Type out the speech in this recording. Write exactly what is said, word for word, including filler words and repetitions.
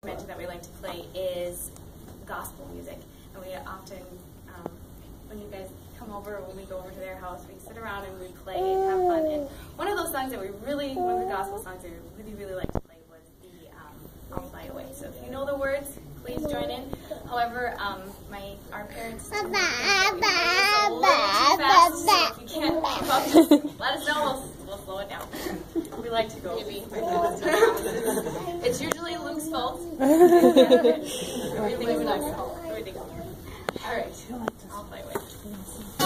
mention that we like to play is gospel music. And we often, um, when you guys come over, when we go over to their house, we sit around and we play and have fun. And one of those songs that we really, one of the gospel songs that we really, really like to play was the um, I'll Fly Away. So if you know the words, please join in. However, um, my our parents told me that we play this a little too fast, so if you can't keep up, just let us know. We'll, we'll slow it down. We like to go. It's usually Luke's fault. Everything is Luke's fault. Everything. All right. I'll Fly Away.